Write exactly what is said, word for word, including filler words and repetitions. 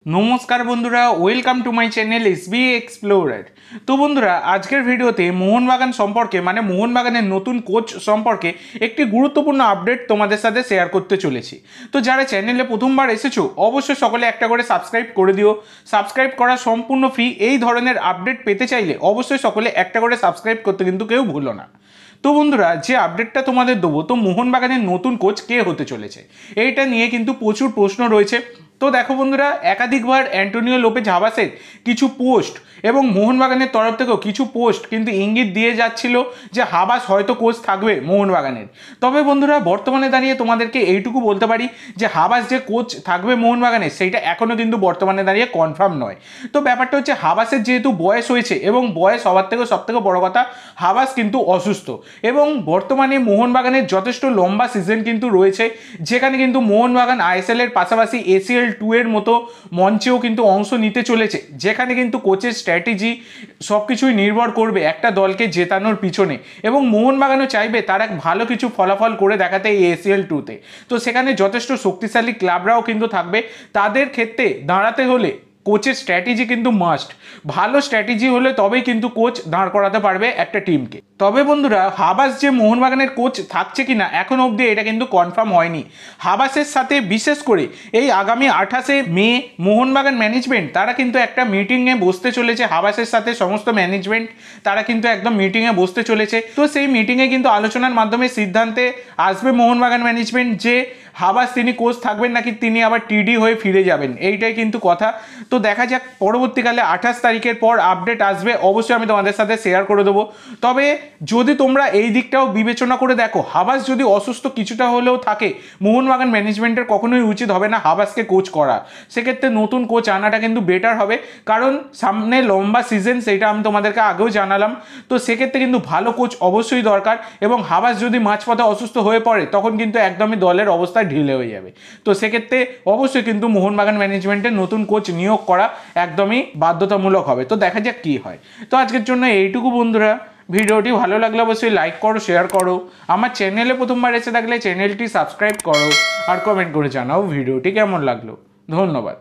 নমস্কার বন্ধুরা, welcome to my channel SB explorer. তো বন্ধুরা, আজকের ভিডিওতে মোহনবাগান সম্পর্কে মানে মোহনবাগানের নতুন কোচ সম্পর্কে একটি গুরুত্বপূর্ণ আপডেট তোমাদের সাথে শেয়ার করতে চলেছি। তো যারা চ্যানেলে প্রথমবার এসেছো অবশ্যই সকলে একটা করে সাবস্ক্রাইব করে দিও। সাবস্ক্রাইব করা সম্পূর্ণ ফ্রি। এই ধরনের আপডেট পেতে চাইলে অবশ্যই সকলে একটা করে সাবস্ক্রাইব করতে কিন্তু কেউ ভুলো না। তো বন্ধুরা, যে আপডেটটা তোমাদের দেবো, তো মোহনবাগানের নতুন কোচ কে হতে চলেছে এইটা নিয়ে কিন্তু প্রচুর প্রশ্ন রয়েছে। তো দেখো বন্ধুরা, একাধিকবার অ্যান্টোনিও লোপেজ হাবাসের কিছু পোস্ট এবং মোহনবাগানের তরফ থেকেও কিছু পোস্ট কিন্তু ইঙ্গিত দিয়ে যাচ্ছিল যে হাবাস হয়তো কোচ থাকবে মোহনবাগানের। তবে বন্ধুরা, বর্তমানে দাঁড়িয়ে তোমাদেরকে এইটুকু বলতে পারি যে হাবাস যে কোচ থাকবে মোহনবাগানের সেইটা এখনও কিন্তু বর্তমানে দাঁড়িয়ে কনফার্ম নয়। তো ব্যাপারটা হচ্ছে, হাবাসের যেহেতু বয়স হয়েছে এবং বয়স হওয়ার থেকেও সব থেকে বড় কথা, হাবাস কিন্তু অসুস্থ এবং বর্তমানে মোহনবাগানের যথেষ্ট লম্বা সিজন কিন্তু রয়েছে, যেখানে কিন্তু মোহনবাগান আইএসএল এর পাশাপাশি এসিএল টু এর মতো মঞ্চেও কিন্তু অংশ নিতে চলেছে, যেখানে কিন্তু কোচের স্ট্র্যাটেজি সব কিছুই নির্ভর করবে একটা দলকে জেতানোর পিছনে। এবং মোহনবাগানও চাইবে তার এক ভালো কিছু ফলাফল করে দেখাতে এই এসিএল টুতে। তো সেখানে যথেষ্ট শক্তিশালী ক্লাবরাও কিন্তু থাকবে। তাদের ক্ষেত্রে দাঁড়াতে হলে কোচের স্ট্র্যাটেজি কিন্তু মাস্ট। ভালো স্ট্র্যাটেজি হলে তবেই কিন্তু কোচ দাঁড় করাতে পারবে একটা টিমকে। তবে বন্ধুরা, হাবাস যে মোহনবাগানের কোচ থাকছে কিনা এখন অবধি এটা কিন্তু কনফার্ম হয়নি। হাবাসের সাথে বিশেষ করে এই আগামী আঠাশে মে মোহনবাগান ম্যানেজমেন্ট তারা কিন্তু একটা মিটিংয়ে বসতে চলেছে। হাবাসের সাথে সমস্ত ম্যানেজমেন্ট তারা কিন্তু একদম মিটিংয়ে বসতে চলেছে। তো সেই মিটিংয়ে কিন্তু আলোচনার মাধ্যমে সিদ্ধান্তে আসবে মোহনবাগান ম্যানেজমেন্ট যে হাবাস তিনি কোচ থাকবেন নাকি তিনি আবার টিডি হয়ে ফিরে যাবেন, এইটাই কিন্তু কথা। তো দেখা যাক, পরবর্তীকালে আঠাশ তারিখের পর আপডেট আসবে, অবশ্যই আমি তোমাদের সাথে শেয়ার করে দেবো। তবে যদি তোমরা এই দিকটাও বিবেচনা করে দেখো, হাবাস যদি অসুস্থ কিছুটা হলেও থাকে, মোহনবাগান ম্যানেজমেন্টের কখনোই উচিত হবে না হাবাসকে কোচ করা। সেক্ষেত্রে নতুন কোচ আনাটা কিন্তু বেটার হবে, কারণ সামনে লম্বা সিজন, সেটা আমি তোমাদেরকে আগেও জানালাম। তো সেক্ষেত্রে কিন্তু ভালো কোচ অবশ্যই দরকার, এবং হাবাস যদি মাঝপথে অসুস্থ হয়ে পড়ে তখন কিন্তু একদমই দলের অবস্থা ঢিলে হয়ে যাবে। তো সেক্ষেত্রে অবশ্যই কিন্তু মোহনবাগান ম্যানেজমেন্টের নতুন কোচ নিয়োগ করা একদমই বাধ্যতামূলক হবে। তো দেখা যাক কি হয়। তো আজকের জন্য এইটুকু বন্ধুরা। ভিডিওটি ভালো লাগলে অবশ্যই লাইক করো, শেয়ার করো। আমার চ্যানেলে প্রথমবার এসে থাকলে চ্যানেলটি সাবস্ক্রাইব করো, আর কমেন্ট করে জানাও ভিডিওটি কেমন লাগলো। ধন্যবাদ।